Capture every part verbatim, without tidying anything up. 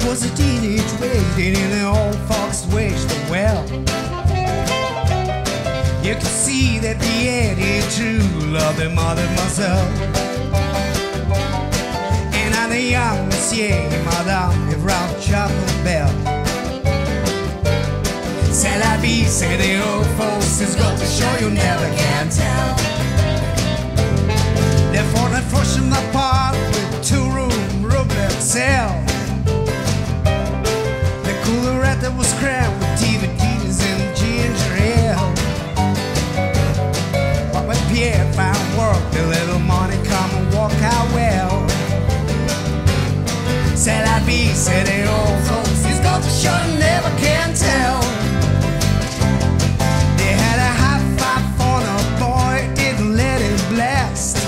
was a teenage waiting in the old folks wished the well. You could see that the Eddie true loved their mother myself. And I'm the young monsieur, madame, if round chapel bell. C'est la vie, say the old folks, it's got to show you never can tell. Therefore that fortune apart with two-room room cell. The coolerette that was crammed with D V Ds and ginger ale. But when Pierre found work, the little money come and walk out well. C'est la vie, say the old folks, it's got to show you never can tell. They had a high five for the boy, didn't let it blast.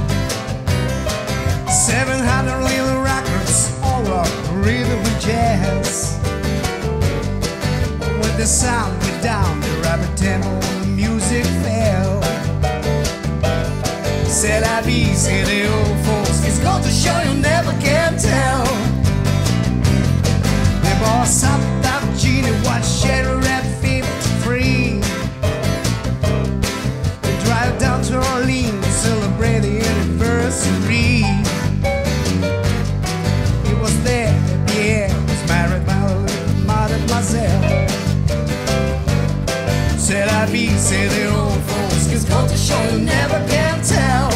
Seven hundred little records, all rock, rhythm and jazz. When the sound went down, the rabbit tempo, the music fell. C'est la vie, say the old folks, it's got to show you never can tell. They boss up that genie, watch Sherry Red fifty-three. They drive down to Orleans to celebrate the anniversary. There, Pierre was married by a little mademoiselle. C'est la vie, say the old folks, it's got to show you never can tell.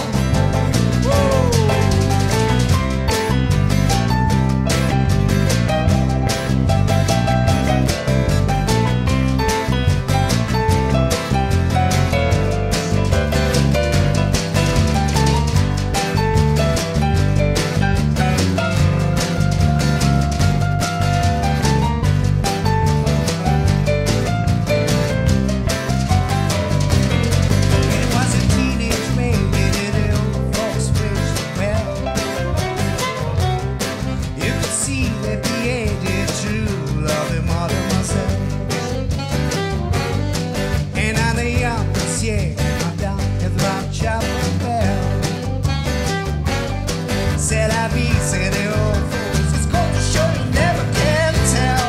C'est la vie, c'est the old folks, it's got to show you never can tell.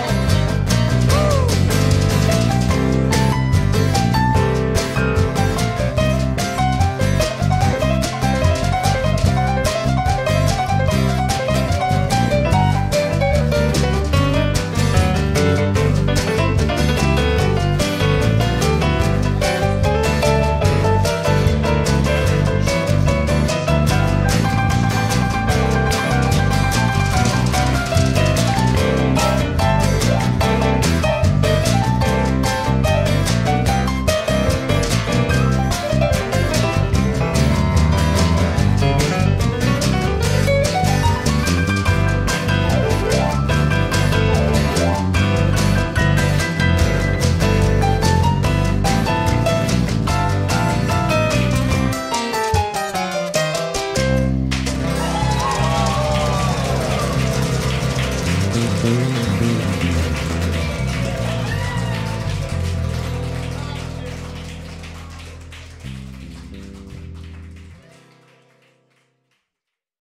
Thank you.